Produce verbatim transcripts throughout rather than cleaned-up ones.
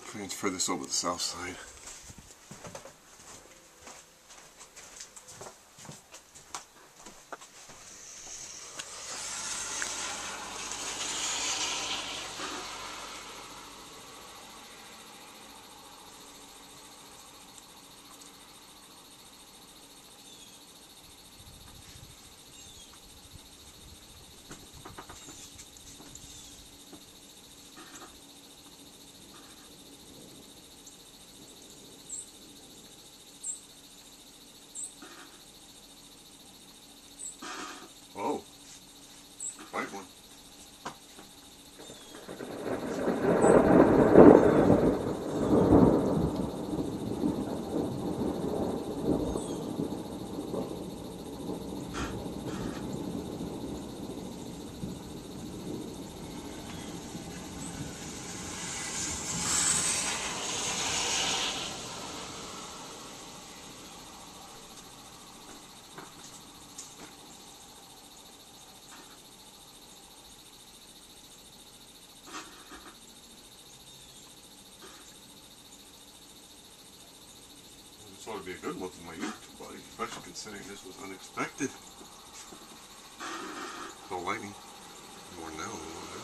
Transfer this over to the south side. Oh, white one. This ought to be a good look at my YouTube body, especially considering this was unexpected. No lightning. More now than what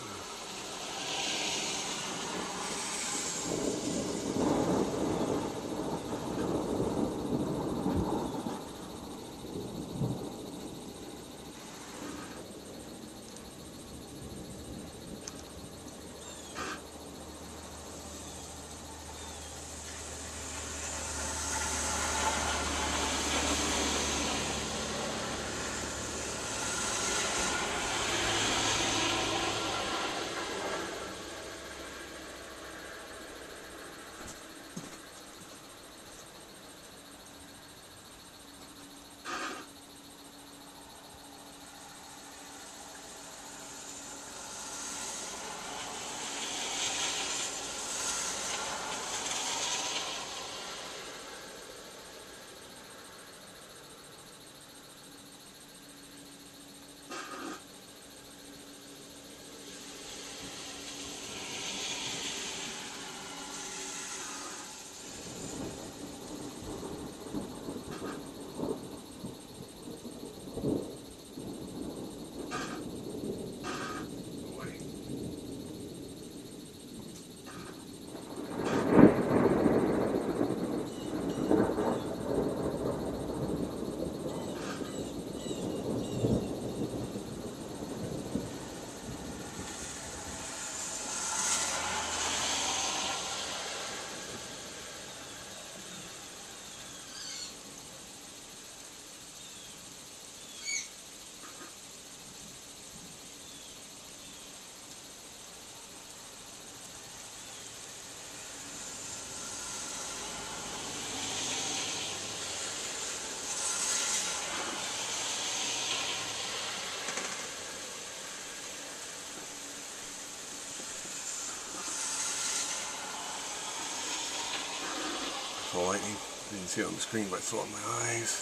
lightning. Didn't see it on the screen, but I saw it in my eyes.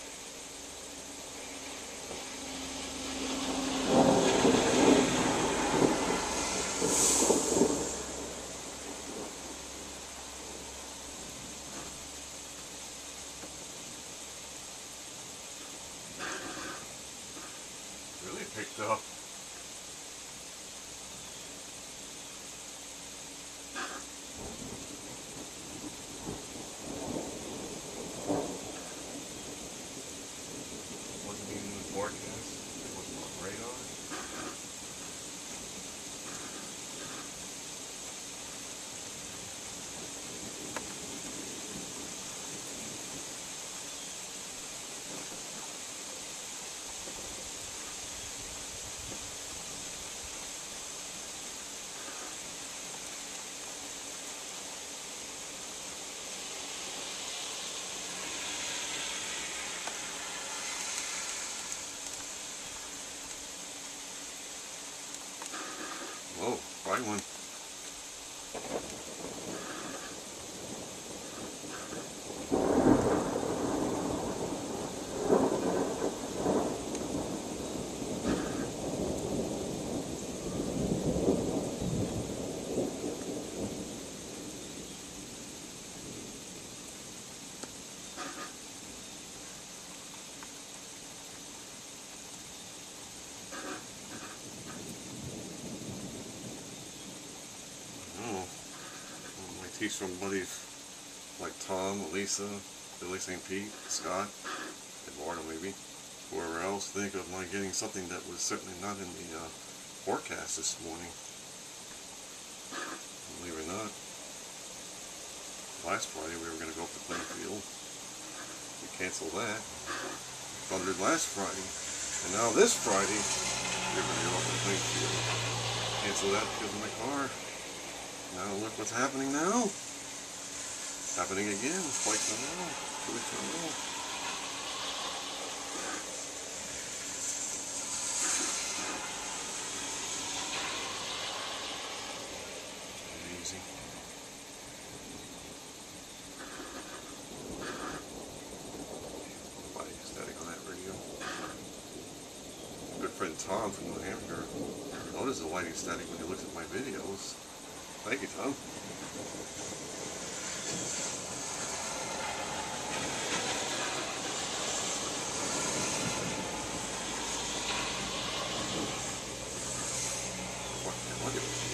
Really picked up. teach from buddies like Tom, Elisa, Billy Saint Pete, Scott, Eduardo maybe, whoever else, think of my getting something that was certainly not in the uh, forecast this morning. Believe it or not, last Friday we were going to go up to Plainfield. We canceled that. Thundered last Friday. And now this Friday, we're going to go up to Plainfield. Cancel that because of my car. Now look what's happening now. It's happening again, twice in a row, two weeks in a row. Amazing. Nobody static on that radio. Good friend Tom from New Hampshire notices the lighting static when he looks at my videos. Thank you, Tom. Look at this.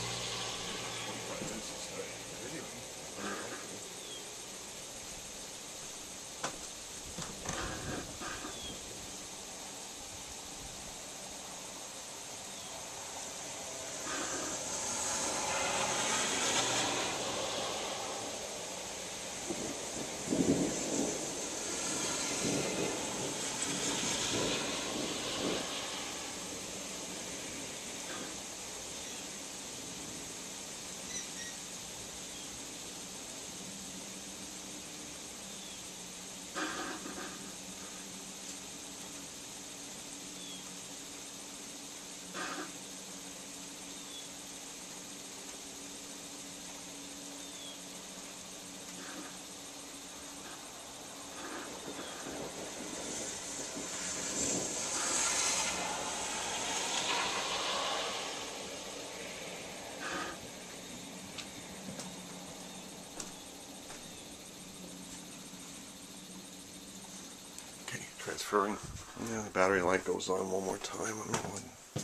Transferring. Yeah, the battery light goes on one more time. I'm going.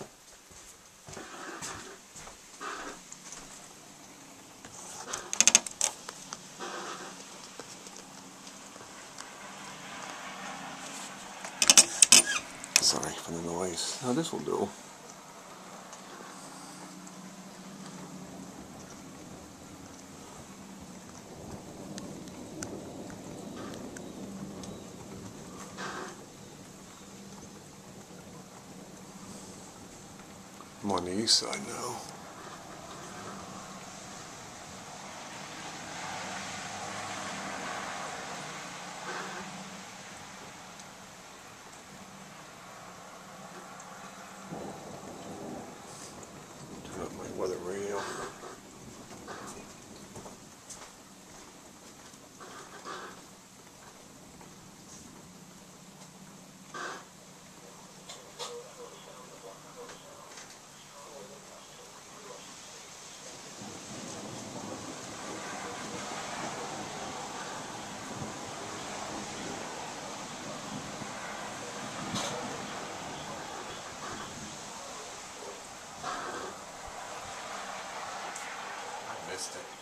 Sorry for the noise. Now this will do. I'm on the east side now. Turn up my weather radio. Missed it.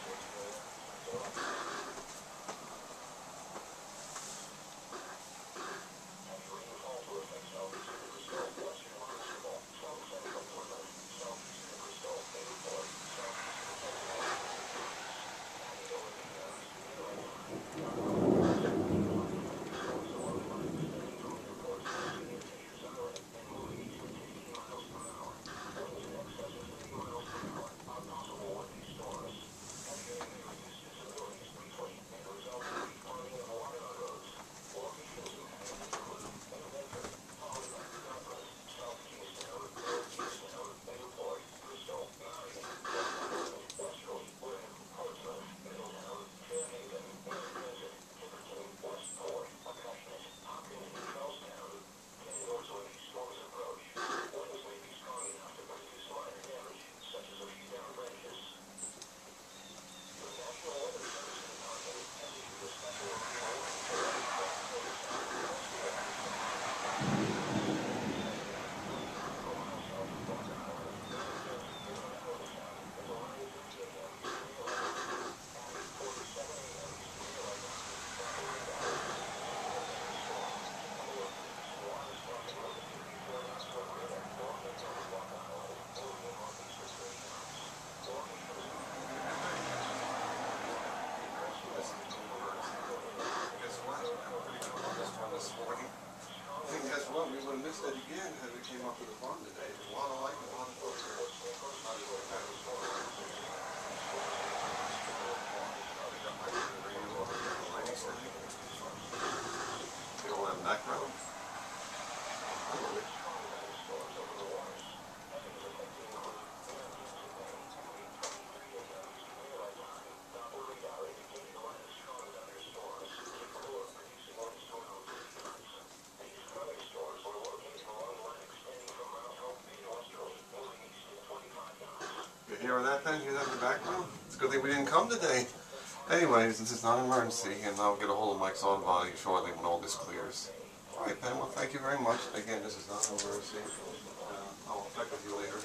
Pen, hear that in the background? It's a good thing we didn't come today. Anyways, since it's not an emergency, and I'll get a hold of Mike's auto body shortly when all this clears. Alright, Pen, well, thank you very much. Again, this is not an emergency. Uh, I'll check with you later.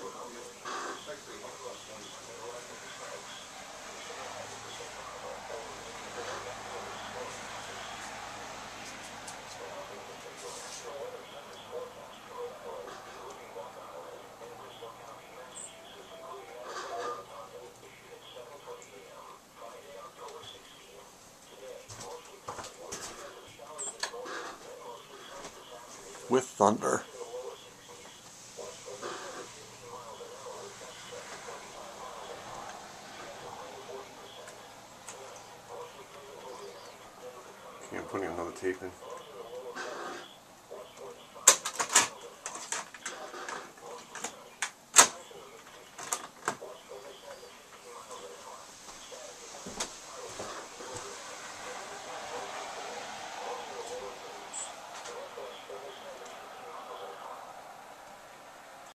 With thunder. Okay, I'm putting another tape in.